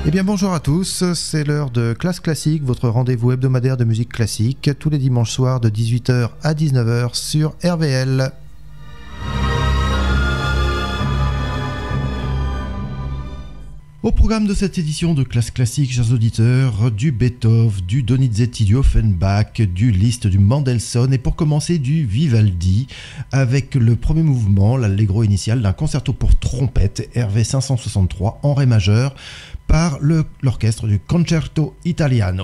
Eh bien bonjour à tous, c'est l'heure de Classe Classique, votre rendez-vous hebdomadaire de musique classique, tous les dimanches soirs de 18h à 19h sur RVL. Au programme de cette édition de Classe Classique, chers auditeurs, du Beethoven, du Donizetti, du Offenbach, du Liszt, du Mendelssohn et pour commencer du Vivaldi avec le premier mouvement, l'allegro initial d'un concerto pour trompette RV 563 en ré majeur par l'orchestre du Concerto Italiano.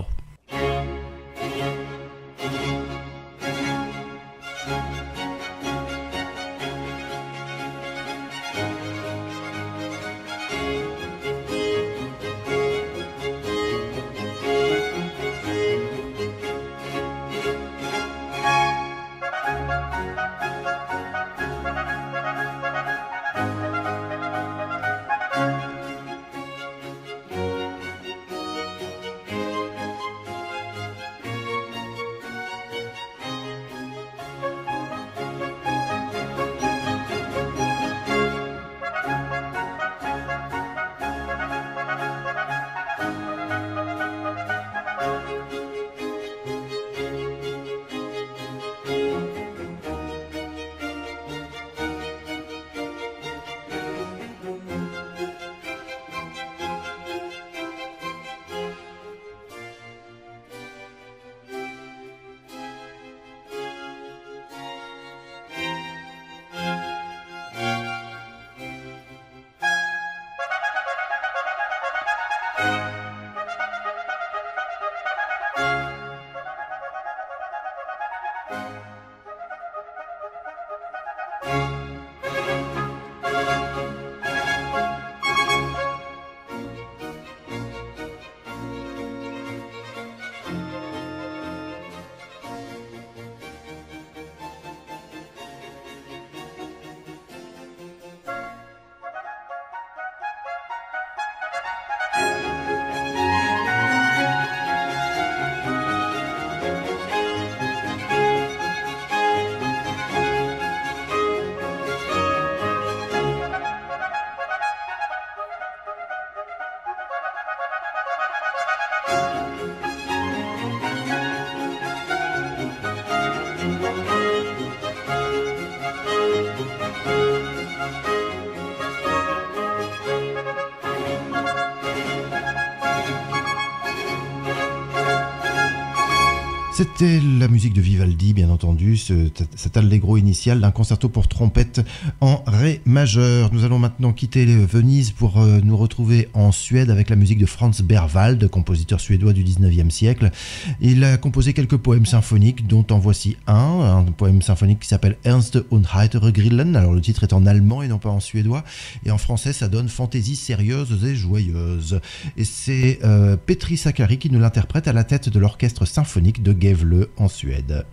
C'était la musique de Vivaldi, bien entendu, cet allegro initial d'un concerto pour trompette en ré majeur. Nous allons maintenant quitter Venise pour nous retrouver en Suède avec la musique de Franz Berwald, compositeur suédois du 19e siècle. Il a composé quelques poèmes symphoniques, dont en voici un poème symphonique qui s'appelle Ernst und heitere Grillen. Alors le titre est en allemand et non pas en suédois, et en français ça donne Fantaisie sérieuse et joyeuse. Et c'est Petri Sakari qui nous l'interprète à la tête de l'orchestre symphonique de Gävle en Suède.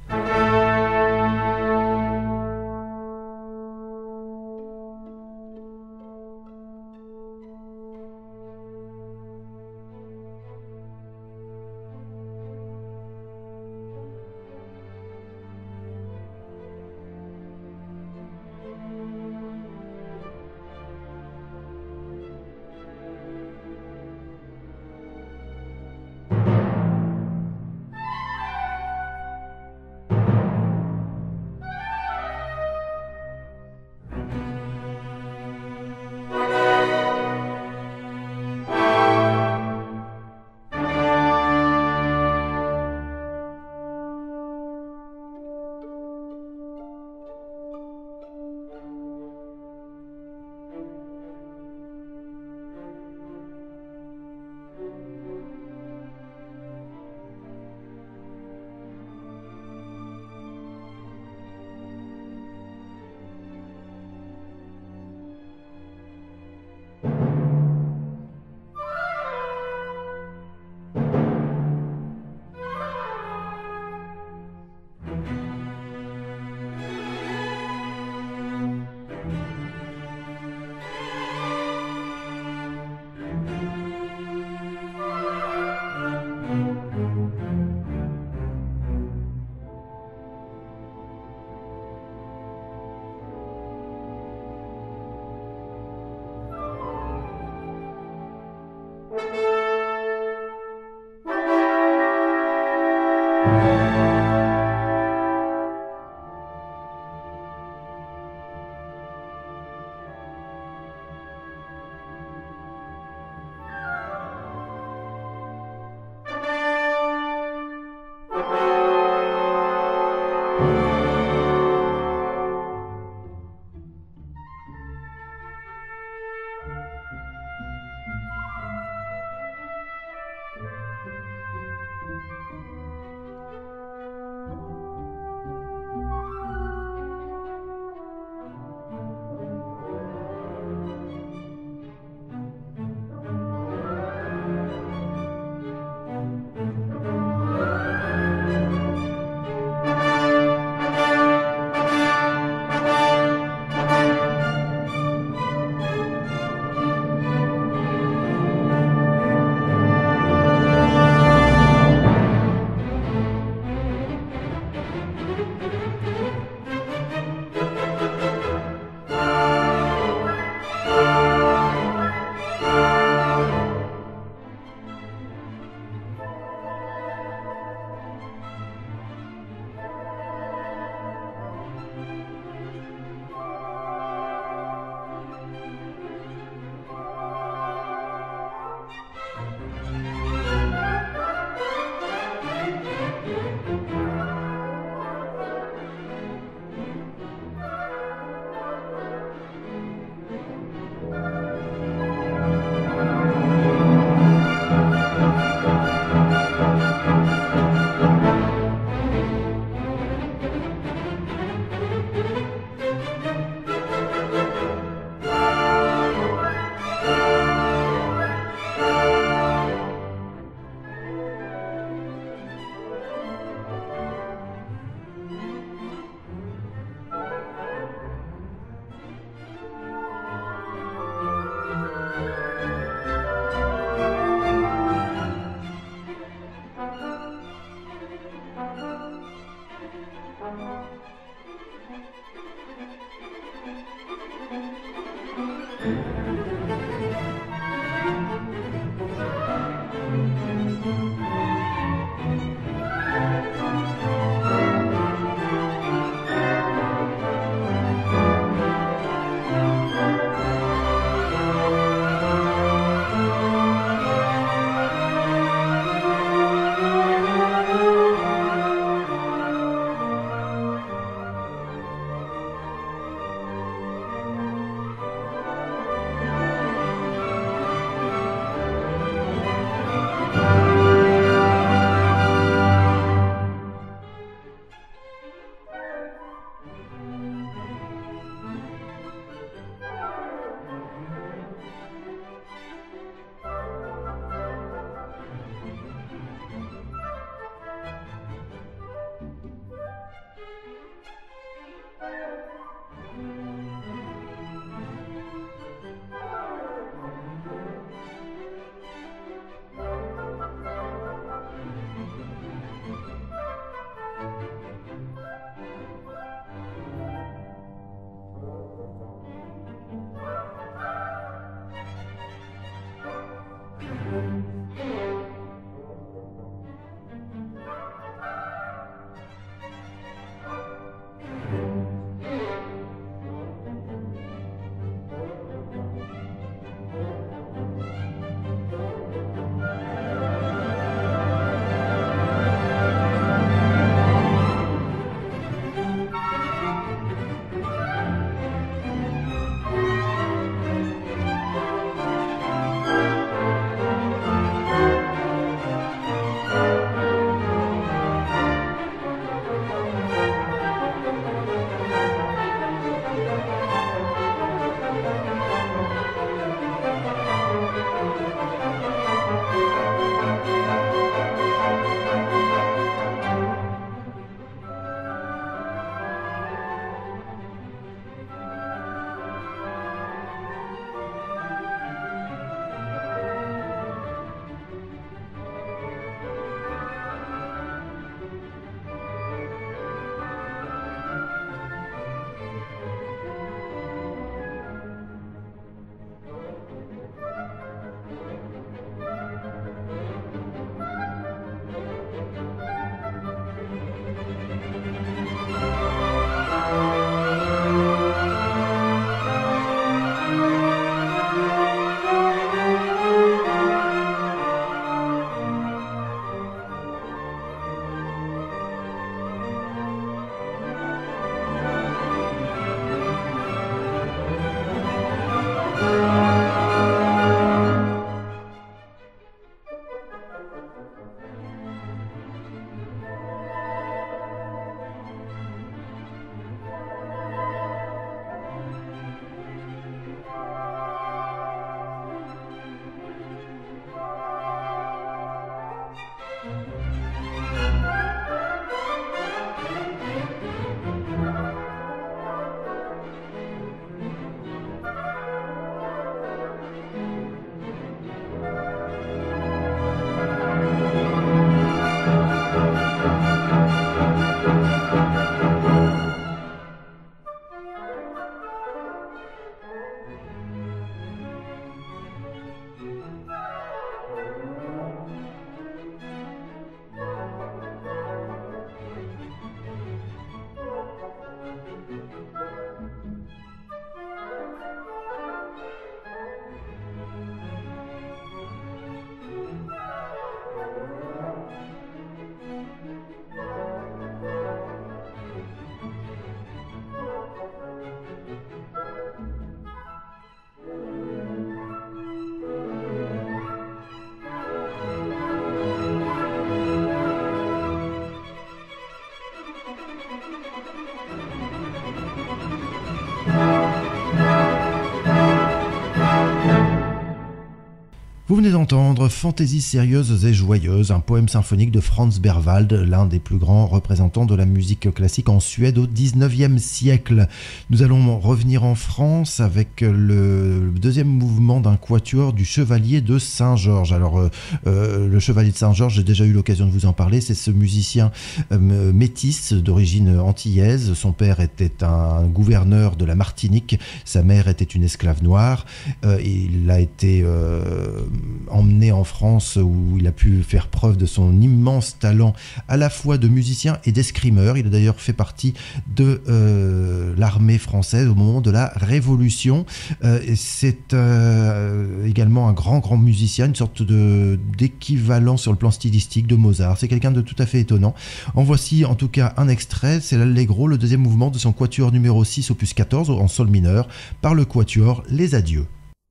Vous venez d'entendre Fantaisies sérieuses et joyeuses, un poème symphonique de Franz Berwald, l'un des plus grands représentants de la musique classique en Suède au XIXe siècle. Nous allons revenir en France avec le deuxième mouvement d'un quatuor du Chevalier de Saint-Georges. Alors, le Chevalier de Saint-Georges, j'ai déjà eu l'occasion de vous en parler, c'est ce musicien métis d'origine antillaise. Son père était un gouverneur de la Martinique, sa mère était une esclave noire. Il a été emmené en France où il a pu faire preuve de son immense talent à la fois de musicien et d'escrimeur. Il a d'ailleurs fait partie de l'armée française au moment de la Révolution. C'est également un grand musicien, une sorte d'équivalent sur le plan stylistique de Mozart. C'est quelqu'un de tout à fait étonnant. En voici en tout cas un extrait, c'est l'Allegro, le deuxième mouvement de son quatuor numéro 6 opus 14 en sol mineur par le quatuor Les Adieux.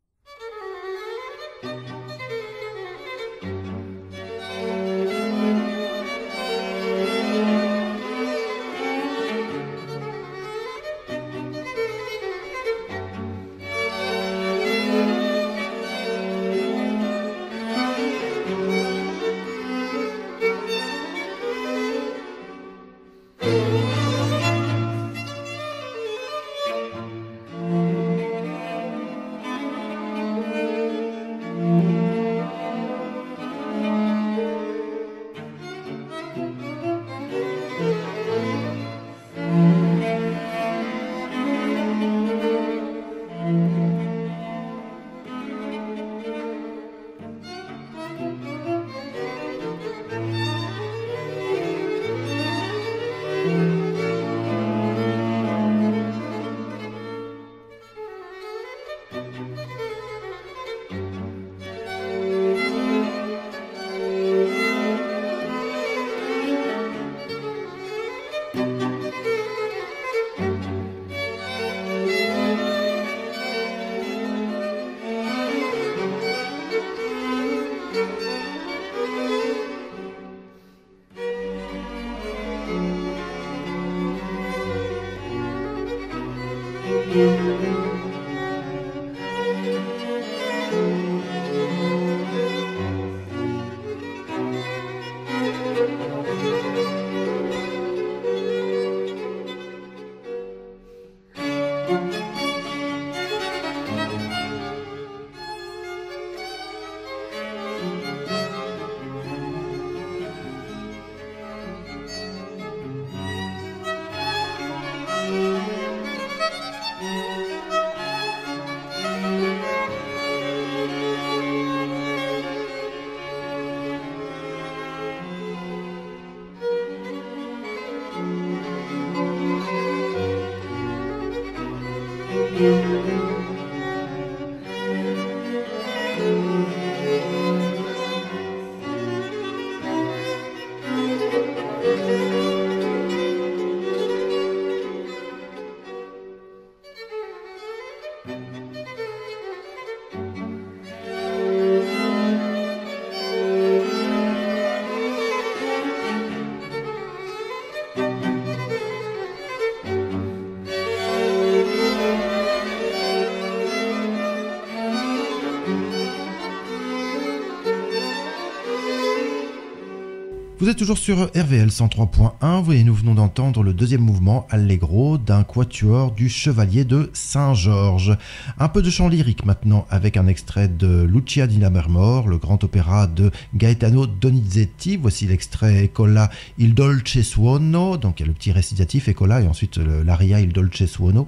Vous êtes toujours sur RVL 103.1 et nous venons d'entendre le deuxième mouvement Allegro d'un quatuor du Chevalier de Saint-Georges. Un peu de chant lyrique maintenant avec un extrait de Lucia di Lammermoor, le grand opéra de Gaetano Donizetti. Voici l'extrait Eccola il dolce suono, donc il y a le petit récitatif Eccola et ensuite l'aria il dolce suono.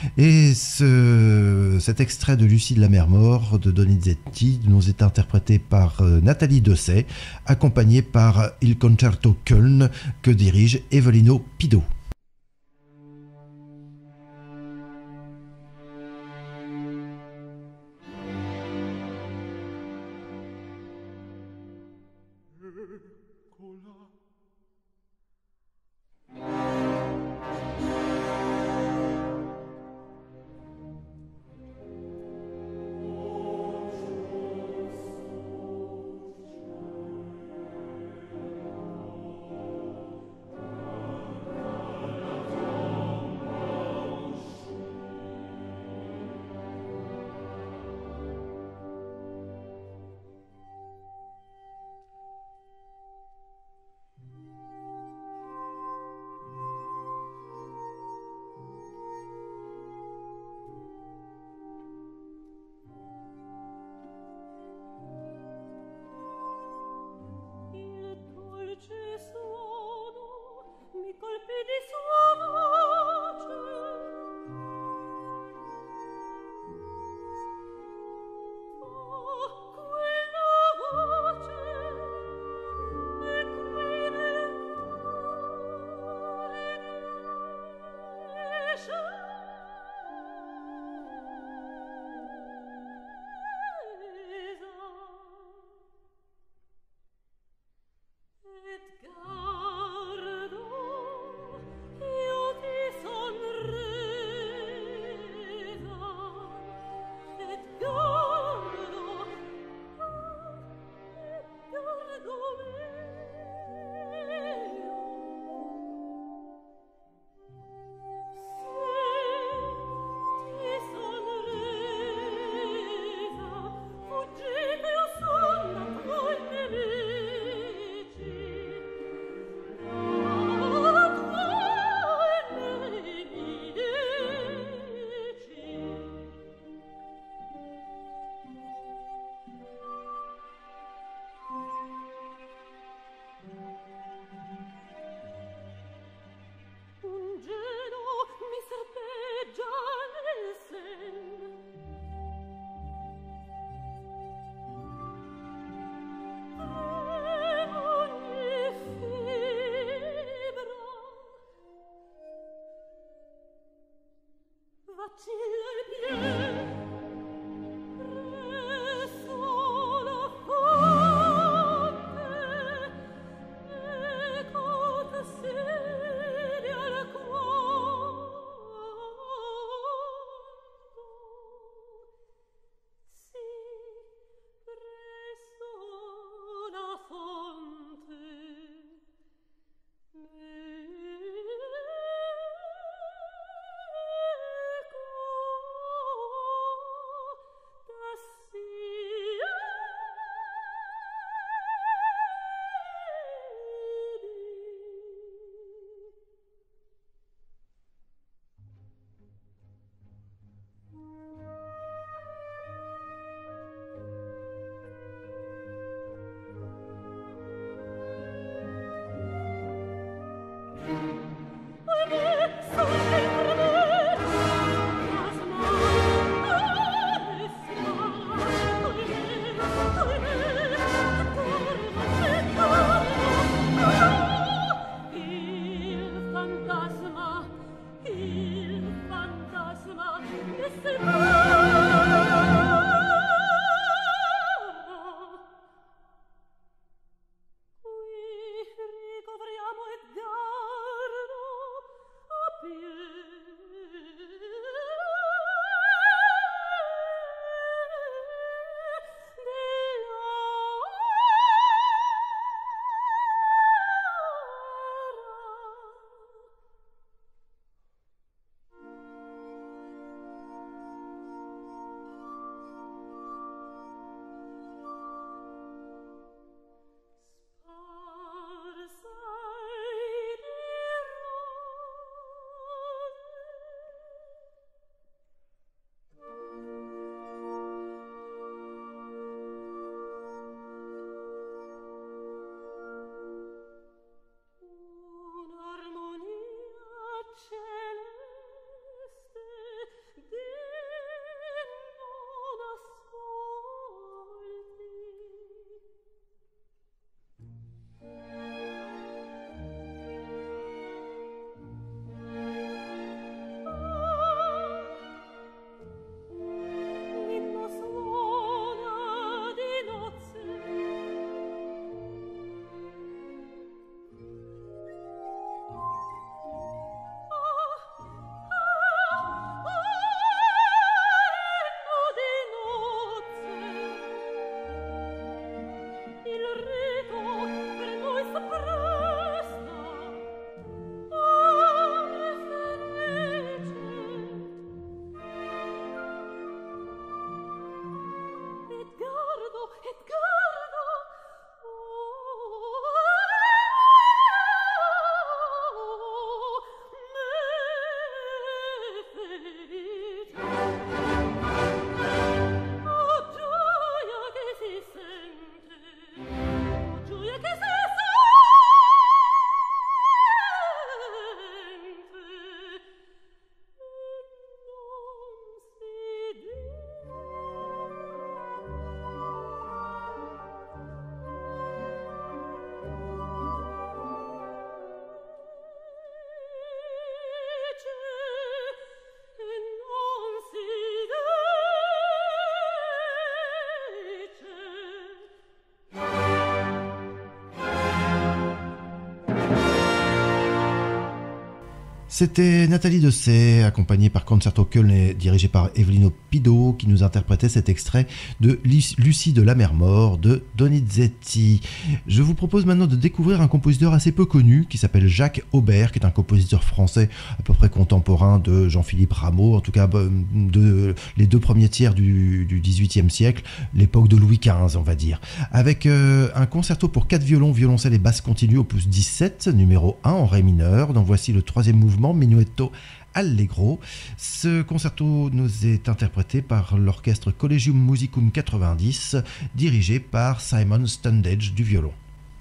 Et cet extrait de Lucie de Lammermoor de Donizetti nous est interprété par Nathalie Dessay, accompagnée par Il Concerto Köln que dirige Evelino Pido. C'était Nathalie Dessay, accompagnée par Concerto Köln et dirigée par Evelino Pido, qui nous interprétait cet extrait de Lucie de la mer Mort de Donizetti. Je vous propose maintenant de découvrir un compositeur assez peu connu qui s'appelle Jacques Aubert, qui est un compositeur français à peu près contemporain de Jean-Philippe Rameau, en tout cas de les deux premiers tiers du XVIIIe siècle, l'époque de Louis XV, on va dire. Avec un concerto pour 4 violons, violoncelle et basse continue, opus 17, numéro 1 en ré mineur, dont voici le troisième mouvement, Menuetto Allegro. Ce concerto nous est interprété par l'orchestre Collegium Musicum 90, dirigé par Simon Stundage du violon.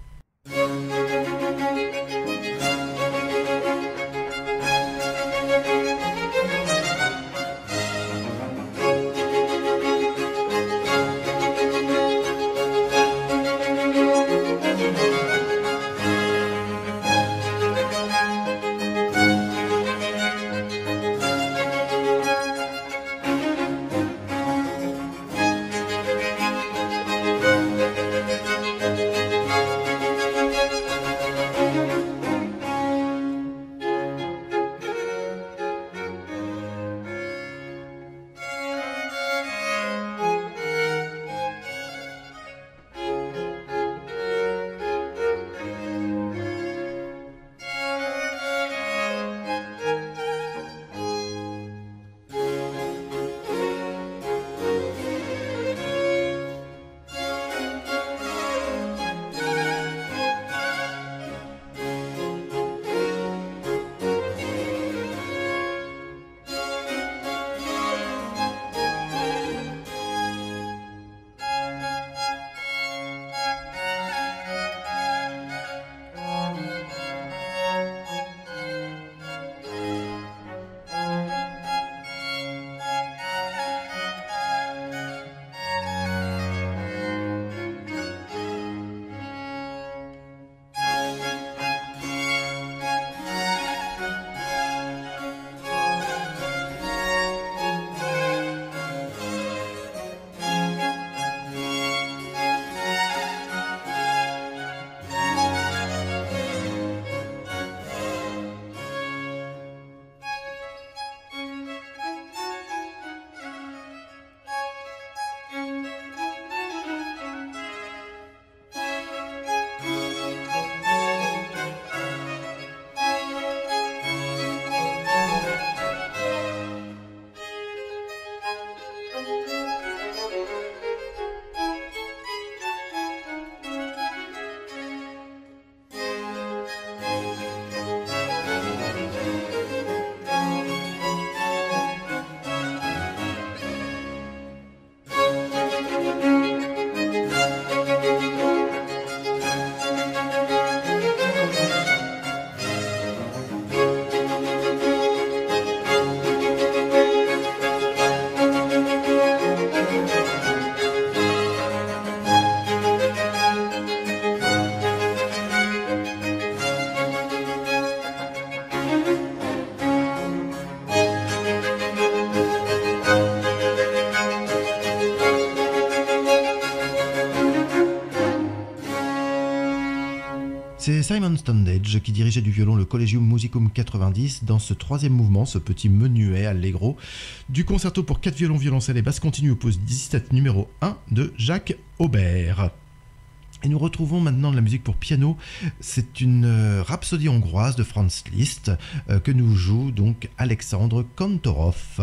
C'est Simon Stundage qui dirigeait du violon le Collegium Musicum 90 dans ce troisième mouvement, ce petit menuet allegro du concerto pour 4 violons, violoncelle et basse continue opus 17 numéro 1 de Jacques Aubert. Et nous retrouvons maintenant de la musique pour piano. C'est une rhapsodie hongroise de Franz Liszt que nous joue donc Alexandre Kantorov.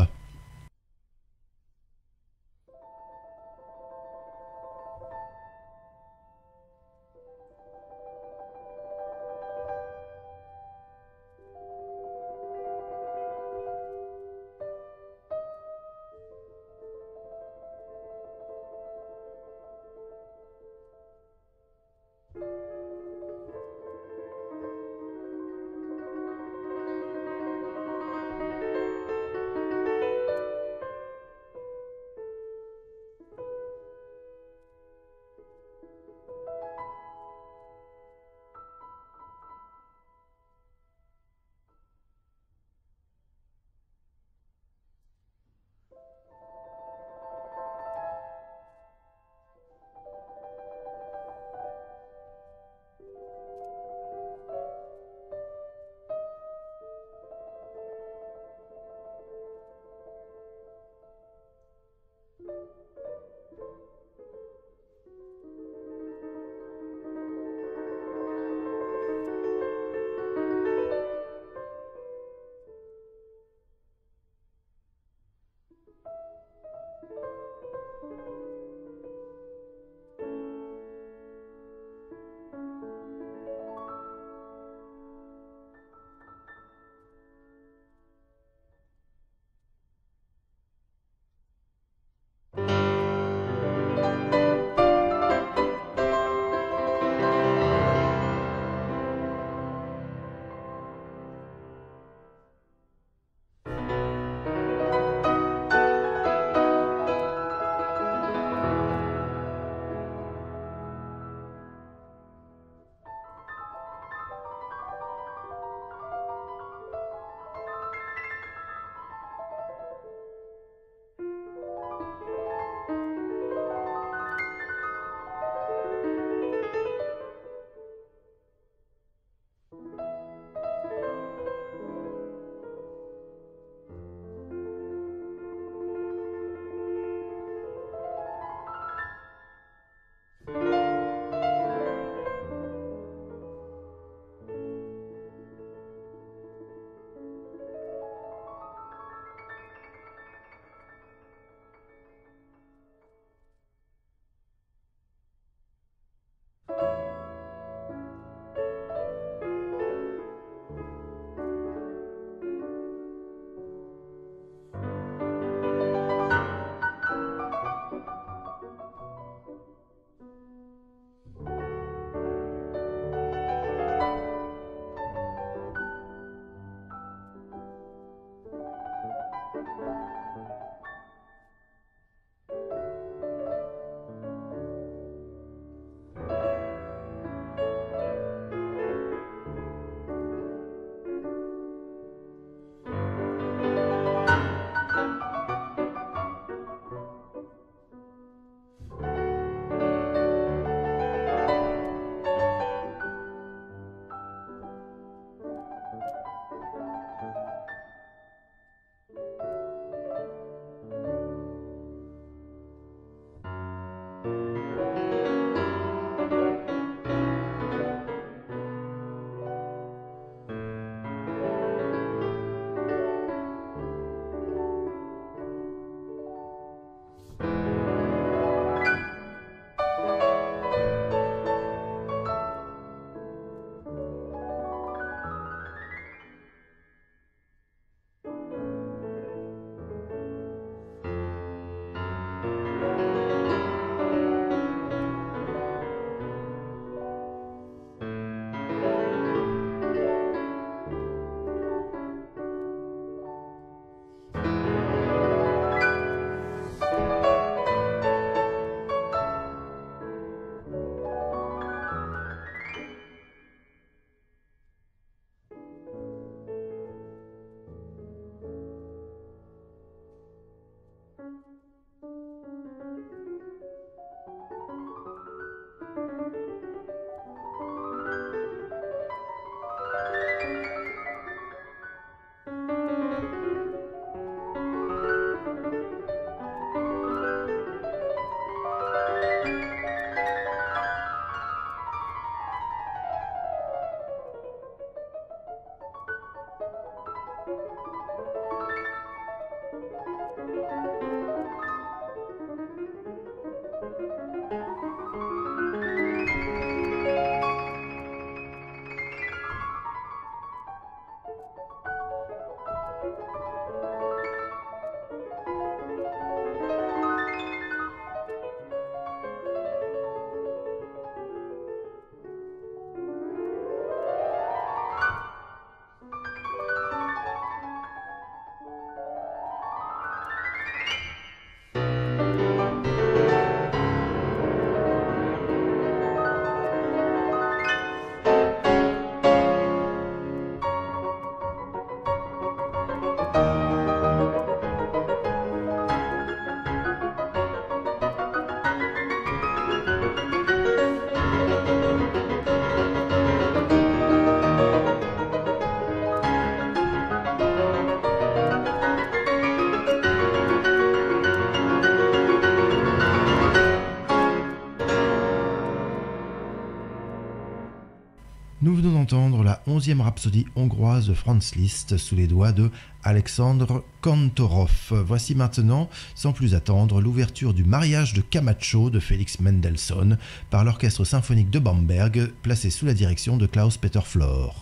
Nous venons d'entendre la 11e rhapsodie hongroise de Franz Liszt sous les doigts de Alexandre Kantorov. Voici maintenant, sans plus attendre, l'ouverture du Mariage de Camacho de Félix Mendelssohn par l'Orchestre symphonique de Bamberg, placé sous la direction de Klaus-Peter Flor.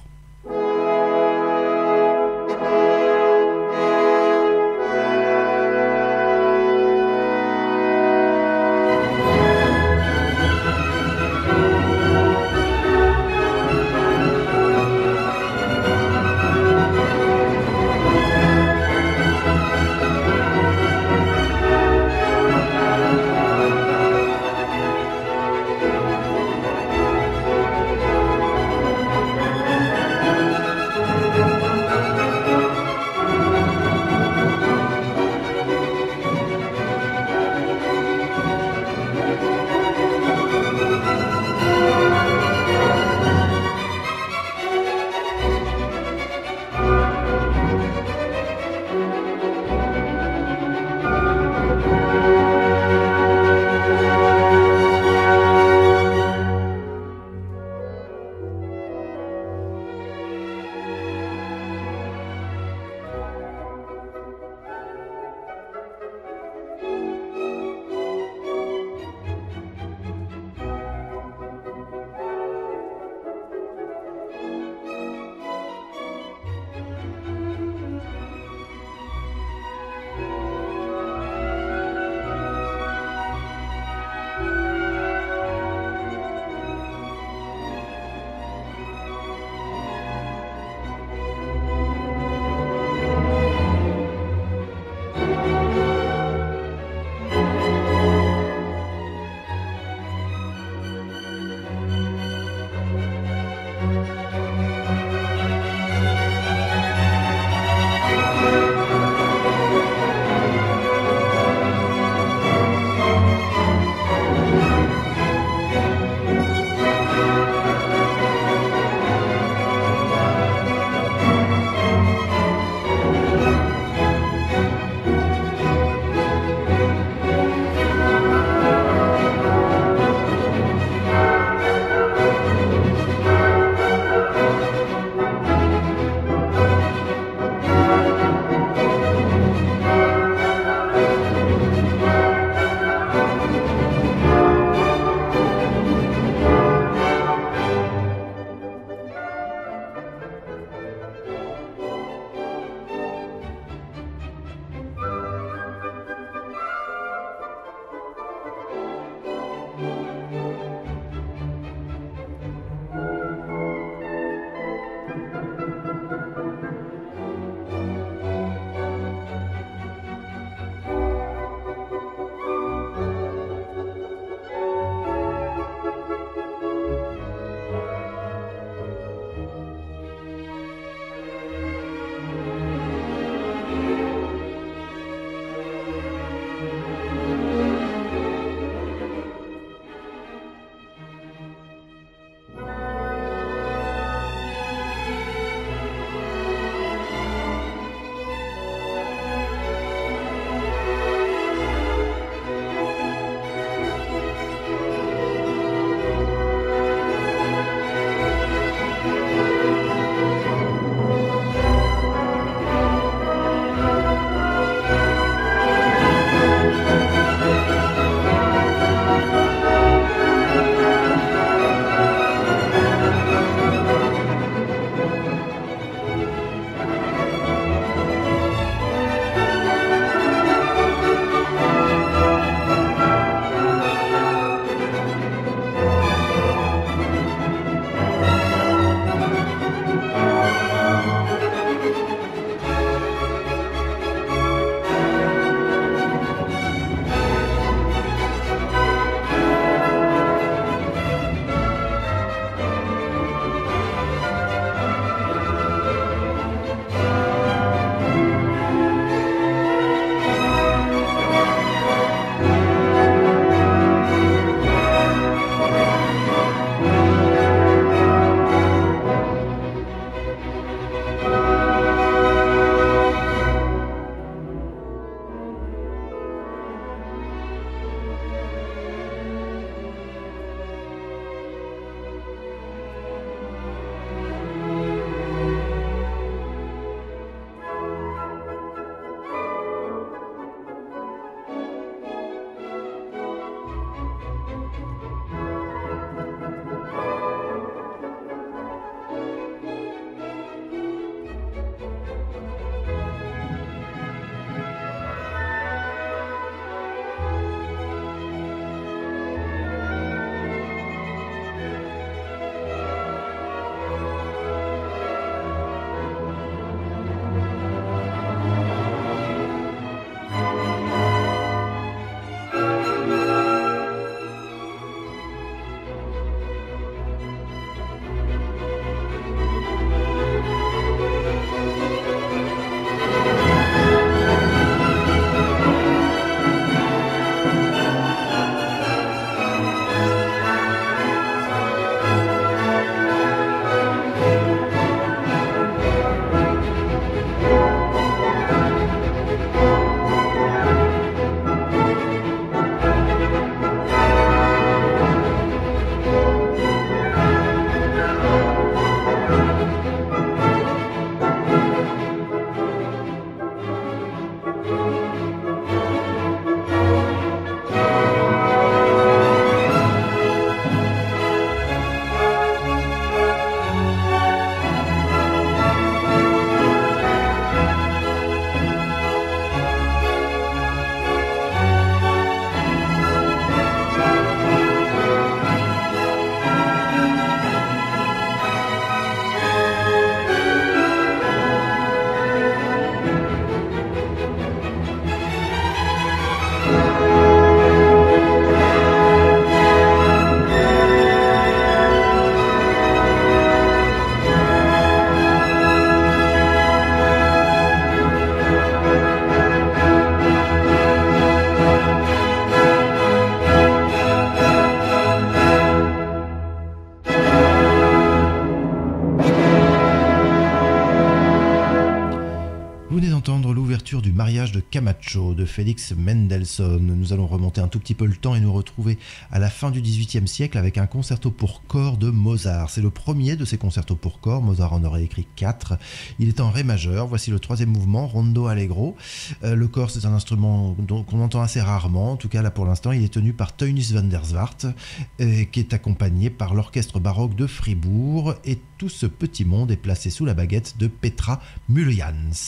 Vous venez d'entendre l'ouverture du mariage de Camacho de Félix Mendelssohn. Nous allons remonter un tout petit peu le temps et nous retrouver à la fin du XVIIIe siècle avec un concerto pour corps de Mozart. C'est le premier de ces concertos pour corps. Mozart en aurait écrit 4. Il est en ré majeur. Voici le troisième mouvement, Rondo Allegro. Le corps, c'est un instrument qu'on entend assez rarement. En tout cas, là pour l'instant, il est tenu par Teunis van der Zwart, qui est accompagné par l'orchestre baroque de Fribourg. Et tout ce petit monde est placé sous la baguette de Petra Müllejans.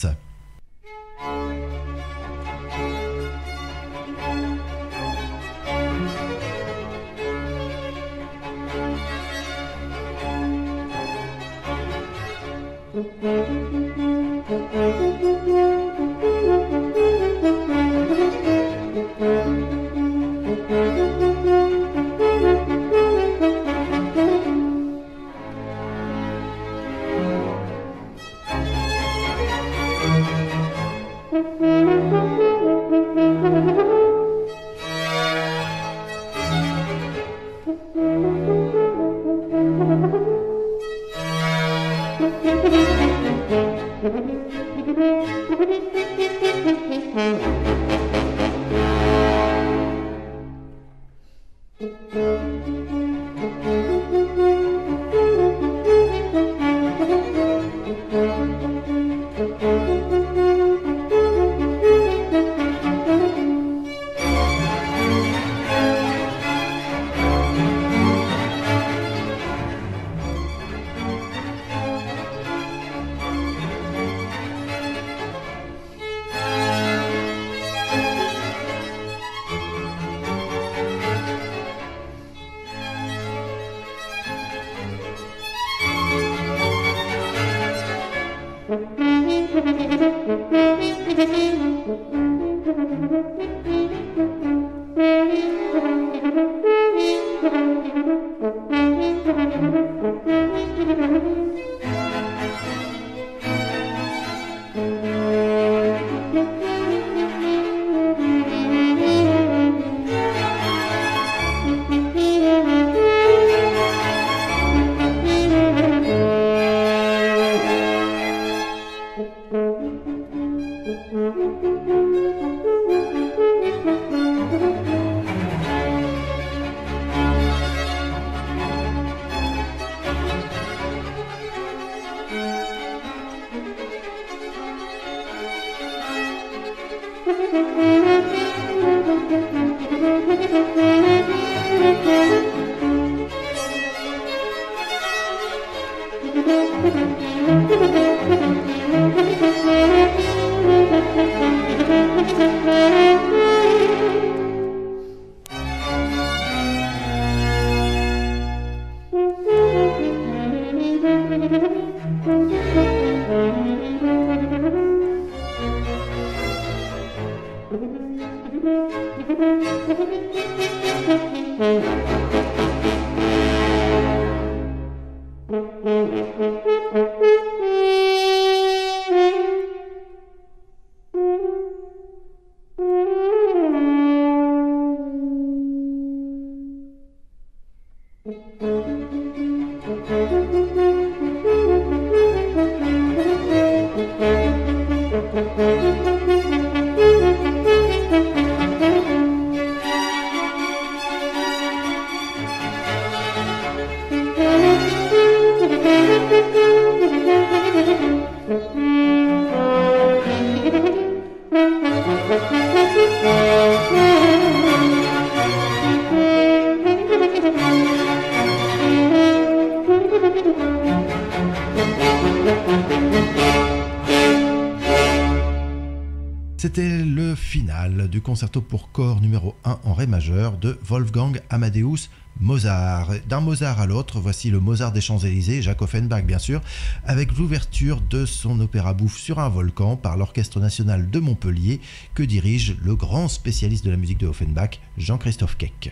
C'était le final du concerto pour corps numéro 1 en ré majeur de Wolfgang Amadeus Mozart. D'un Mozart à l'autre, voici le Mozart des Champs-Élysées, Jacques Offenbach bien sûr, avec l'ouverture de son opéra bouffe sur un volcan par l'Orchestre national de Montpellier que dirige le grand spécialiste de la musique de Offenbach, Jean-Christophe Keck.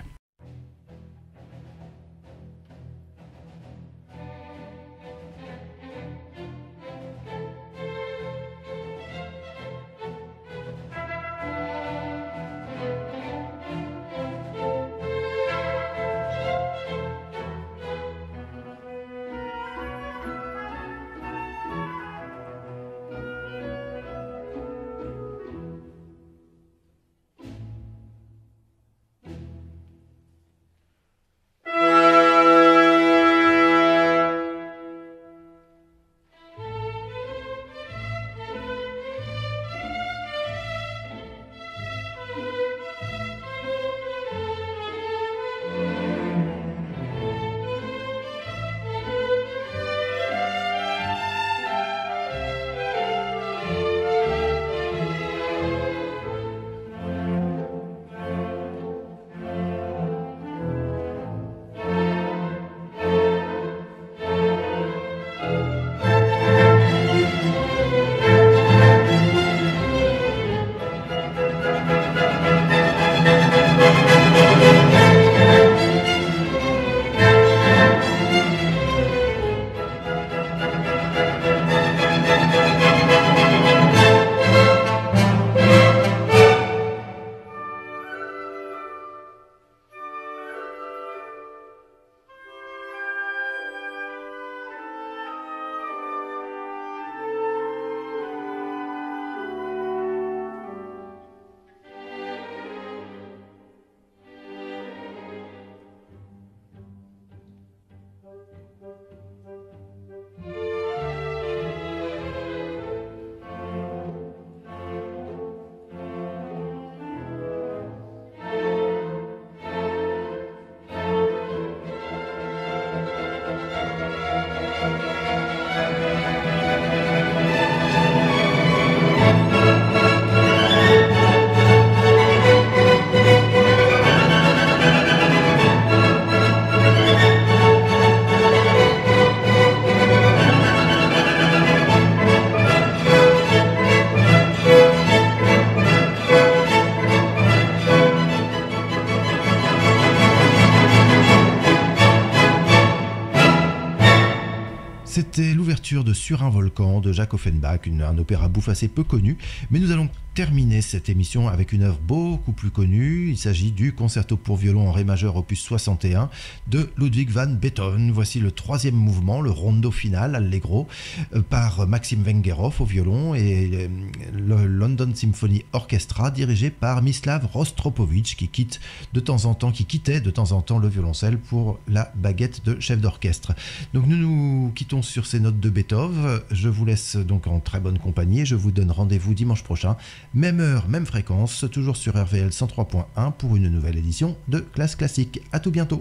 l'ouverture de Sur un volcan de Jacques Offenbach, un opéra bouffe assez peu connu, mais nous allons terminer cette émission avec une œuvre beaucoup plus connue. Il s'agit du concerto pour violon en ré majeur opus 61 de Ludwig van Beethoven. Voici le troisième mouvement, le rondo final, allegro, par Maxim Vengerov au violon et le London Symphony Orchestra dirigé par Mislav Rostropovich qui quittait de temps en temps le violoncelle pour la baguette de chef d'orchestre. Donc nous nous quittons sur ces notes de Beethoven. Je vous laisse donc en très bonne compagnie et je vous donne rendez-vous dimanche prochain. Même heure, même fréquence, toujours sur RVL 103.1 pour une nouvelle édition de Classe Classique. À tout bientôt.